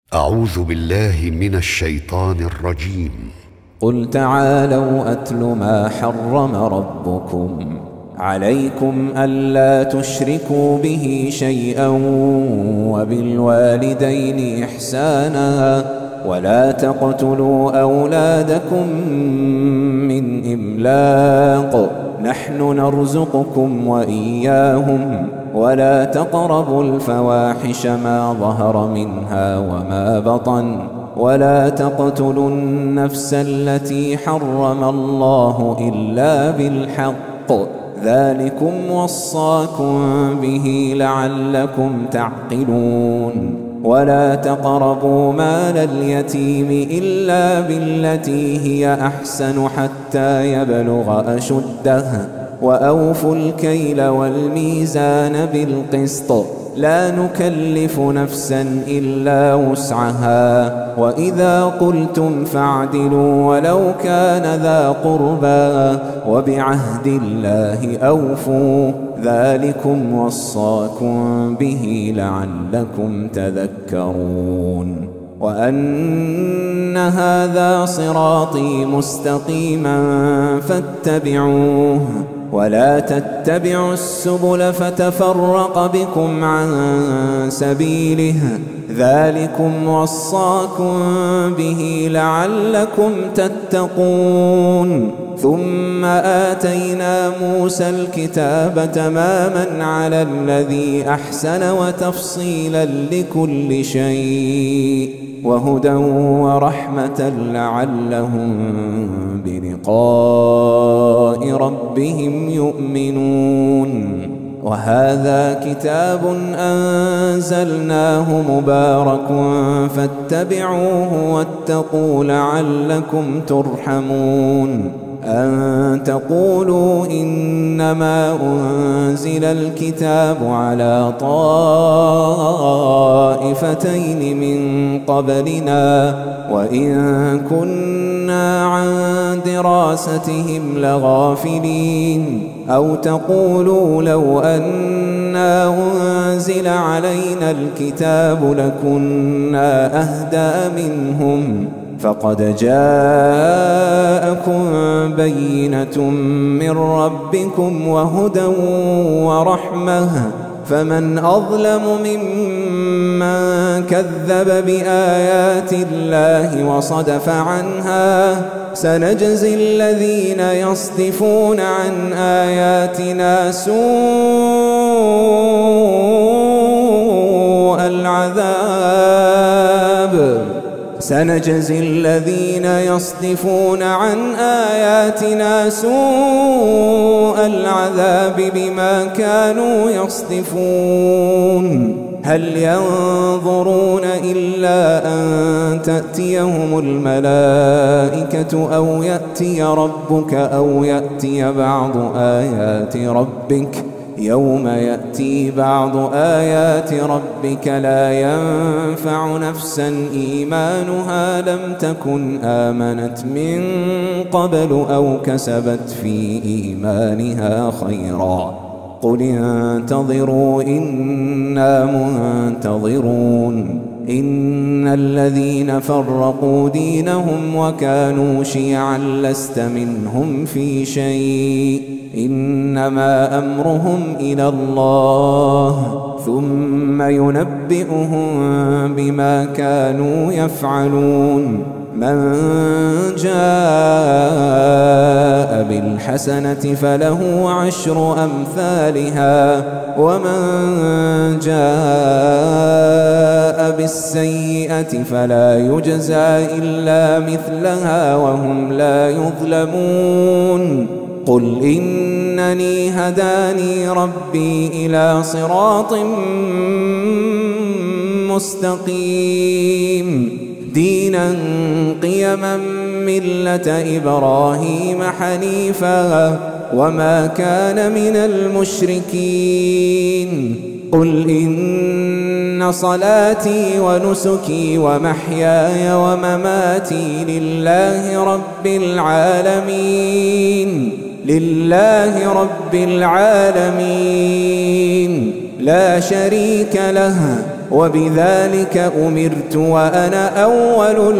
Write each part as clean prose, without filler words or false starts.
أعوذ بالله من الشيطان الرجيم. قل تعالوا أتل ما حرم ربكم عليكم ألا تشركوا به شيئا وبالوالدين إحسانا ولا تقتلوا أولادكم من إملاق نحن نرزقكم وإياهم ولا تقربوا الفواحش ما ظهر منها وما بطن ولا تقتلوا النفس التي حرم الله إلا بالحق ذلكم وصاكم به لعلكم تعقلون ولا تقربوا مال اليتيم إلا بالتي هي أحسن حتى يبلغ أشده وأوفوا الكيل والميزان بالقسط لا نكلف نفسا إلا وسعها وإذا قلتم فاعدلوا ولو كان ذا قربى وبعهد الله أوفوا ذلكم وصاكم به لعلكم تذكرون وأن هذا صراطي مستقيما فاتبعوه ولا تتبعوا السبل فتفرق بكم عن سبيله ذلكم وصاكم به لعلكم تتقون ثم آتينا موسى الكتاب تماما على الذي أحسن وتفصيلا لكل شيء وهدى ورحمة لعلهم بلقاء ربهم يؤمنون وهذا كتاب أنزلناه مبارك فاتبعوه واتقوا لعلكم ترحمون أن تقولوا إنما أنزل الكتاب على طائفتين من قبلنا وإن كنا عن دراستهم لغافلين أو تقولوا لو أنا أنزل علينا الكتاب لكنا أهدى منهم فقد جاءكم بينة من ربكم وهدى ورحمة فمن أظلم ممن كذب بآيات الله وصدف عنها سنجزي الذين يصدفون عن آياتنا سوء العذاب سنجزي الذين يصدفون عن آياتنا سوء العذاب بما كانوا يصدفون هل ينظرون إلا أن تأتيهم الملائكة أو يأتي ربك أو يأتي بعض آيات ربك يوم يأتي بعض آيات ربك لا ينفع نفسا إيمانها لم تكن آمنت من قبل أو كسبت في إيمانها خيرا قل انتظروا إنا منتظرون إن الذين فرقوا دينهم وكانوا شيعا لست منهم في شيء إنما أمرهم إلى الله ثم ينبئهم بما كانوا يفعلون من جاء بالحسنة فله عشر أمثالها ومن جاء بالسيئة فلا يجزى إلا مثلها وهم لا يظلمون قل إنني هداني ربي إلى صراط مستقيم دينا قيما ملة إبراهيم حنيفا وما كان من المشركين قل إن صلاتي ونسكي ومحياي ومماتي لله رب العالمين لا شريك له وبذلك أمرت وأنا أول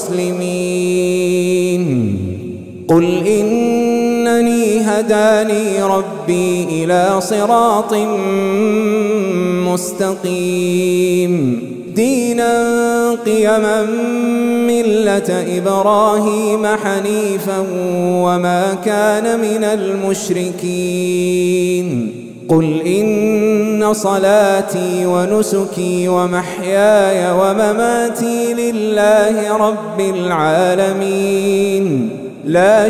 المسلمين قل إنني هداني ربي إلى صراط مستقيم دينا قيما ملة إبراهيم حنيفا وما كان من المشركين قل إن صلاتي ونسكي ومحياي ومماتي لله رب العالمين لا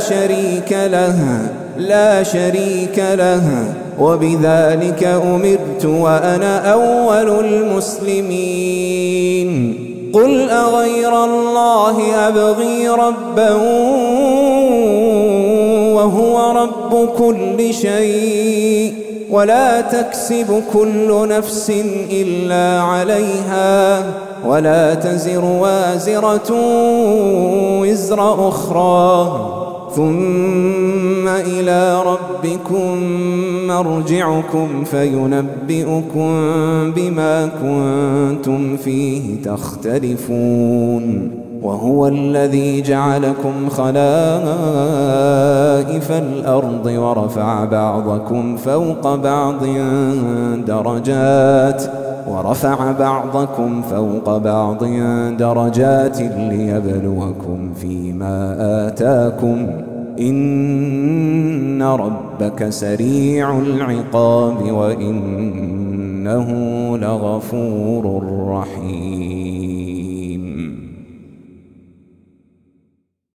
شريك له وبذلك أمرت وأنا أول المسلمين قل أغير الله أبغي ربا وهو رب كل شيء ولا تكسب كل نفس إلا عليها ولا تزر وازرة وزر أخرى ثم إلى ربكم مرجعكم فينبئكم بما كنتم فيه تختلفون وهو الذي جعلكم خلائف الأرض ورفع بعضكم فوق بعض درجات ليبلوكم فيما آتاكم إن ربك سريع العقاب وإنه لغفور رحيم.